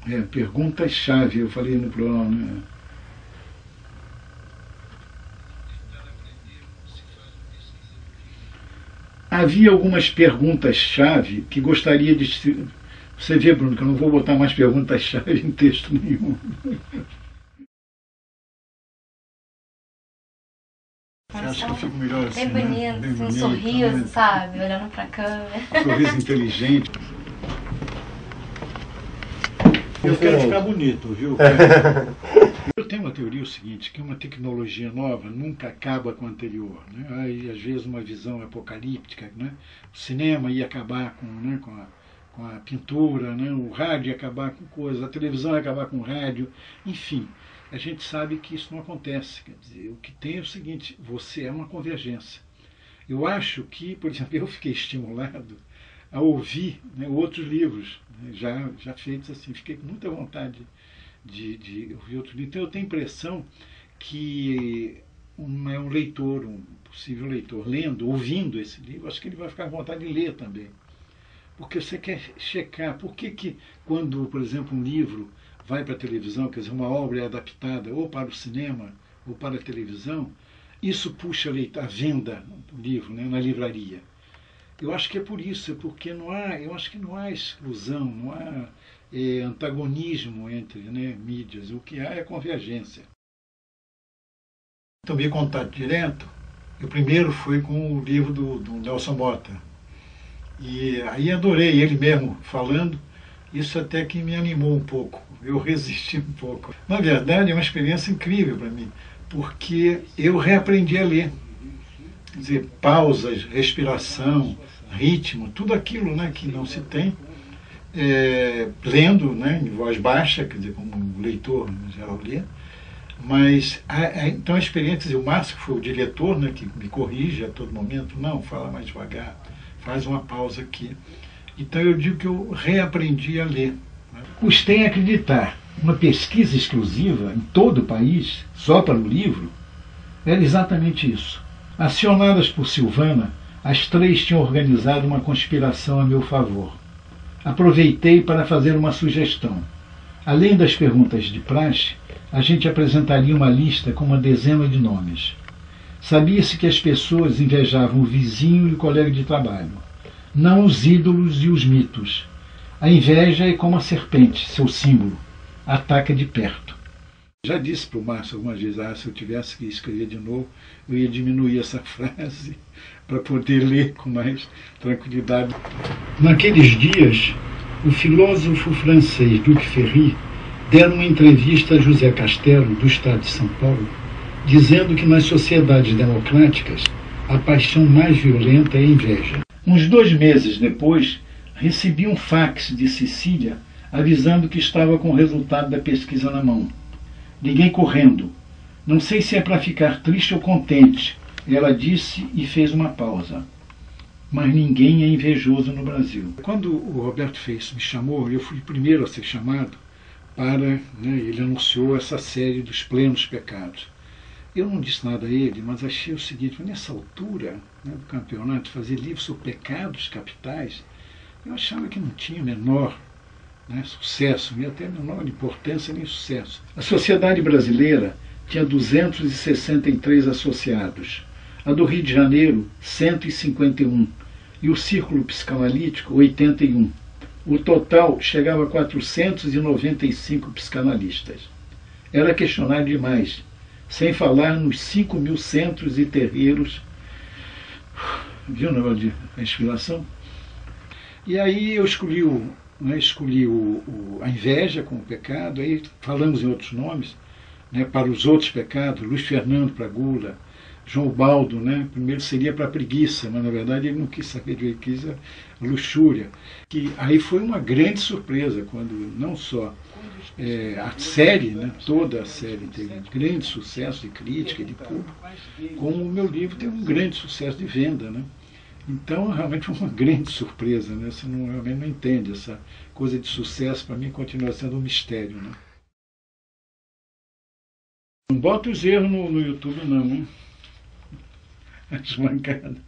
Perguntas-chave, eu falei no plural, né? Havia algumas perguntas-chave que gostaria de... Você vê, Bruno, que eu não vou botar mais perguntas-chave em texto nenhum. Você acha que eu fico melhor assim, bem bonito, né? Bem um sorriso, sabe? Olhando pra câmera. Um sorriso inteligente. Eu quero ficar bonito, viu? Eu tenho uma teoria o seguinte, que uma tecnologia nova nunca acaba com a anterior, né? Aí, às vezes, uma visão apocalíptica, né? O cinema ia acabar com, né, com a pintura, né? O rádio ia acabar com coisas, a televisão ia acabar com o rádio, enfim. A gente sabe que isso não acontece. Quer dizer, o que tem é o seguinte, você é uma convergência. Eu acho que, por exemplo, eu fiquei estimulado a ouvir, né, outros livros, né, já feitos assim. Fiquei com muita vontade de ouvir outros livros. Então eu tenho a impressão que um leitor, um possível leitor, lendo, ouvindo esse livro, acho que ele vai ficar com vontade de ler também. Porque você quer checar por que quando, por exemplo, um livro vai para a televisão, quer dizer, uma obra é adaptada ou para o cinema ou para a televisão, isso puxa a venda do livro, né, na livraria. Eu acho que é por isso, é porque eu acho que não há exclusão, não há antagonismo entre, né, mídias. O que há é convergência. Tomei contato direto. Eu primeiro fui com o livro do Nelson Motta. E aí adorei ele mesmo falando. Isso até que me animou um pouco. Eu resisti um pouco. Na verdade, é uma experiência incrível para mim, porque eu reaprendi a ler. Quer dizer, pausas, respiração, ritmo, tudo aquilo, né, que não se tem, lendo, né, em voz baixa, quer dizer, como um leitor em geral lê. Mas, então a experiência, o Márcio, que foi o diretor, né, que me corrige a todo momento, não, fala mais devagar, faz uma pausa aqui. Então eu digo que eu reaprendi a ler. Custei acreditar. Uma pesquisa exclusiva em todo o país, só para o livro, era exatamente isso. Acionadas por Silvana, as três tinham organizado uma conspiração a meu favor. Aproveitei para fazer uma sugestão. Além das perguntas de praxe, a gente apresentaria uma lista com uma dezena de nomes. Sabia-se que as pessoas invejavam o vizinho e o colega de trabalho, não os ídolos e os mitos. A inveja é como a serpente, seu símbolo, ataca de perto. Já disse para o Márcio algumas vezes, se eu tivesse que escrever de novo, eu ia diminuir essa frase para poder ler com mais tranquilidade. Naqueles dias, o filósofo francês Luc Ferry dera uma entrevista a José Castelo, do estado de São Paulo, dizendo que nas sociedades democráticas a paixão mais violenta é a inveja. Uns 2 meses depois, recebi um fax de Cecília avisando que estava com o resultado da pesquisa na mão. Liguei correndo. Não sei se é para ficar triste ou contente, ela disse e fez uma pausa. Mas ninguém é invejoso no Brasil. Quando o Roberto Feixe me chamou, eu fui o primeiro a ser chamado para, né, ele anunciou essa série dos plenos pecados. Eu não disse nada a ele, mas achei o seguinte, nessa altura, né, do campeonato, fazer livro sobre pecados capitais, eu achava que não tinha menor, né, sucesso, nem até menor importância nem sucesso. A Sociedade Brasileira tinha 263 associados, a do Rio de Janeiro, 151, e o Círculo Psicanalítico, 81. O total chegava a 495 psicanalistas. Era questionário demais, sem falar nos 5.000 centros e terreiros. Viu o negócio de inspiração? E aí eu escolhi, a inveja como pecado, aí falamos em outros nomes, né, para os outros pecados, Luiz Fernando para a gula, João Baldo, né, primeiro seria para a preguiça, mas na verdade ele não quis saber de que quis a luxúria. Que aí foi uma grande surpresa, quando não só a série, né, toda a série teve um grande sucesso de crítica e de público, como o meu livro teve um grande sucesso de venda, né? Então, realmente foi uma grande surpresa, né? Você realmente não entende. Essa coisa de sucesso, para mim, continua sendo um mistério, né? Não bota os erros no YouTube, não, hein? As mancadas.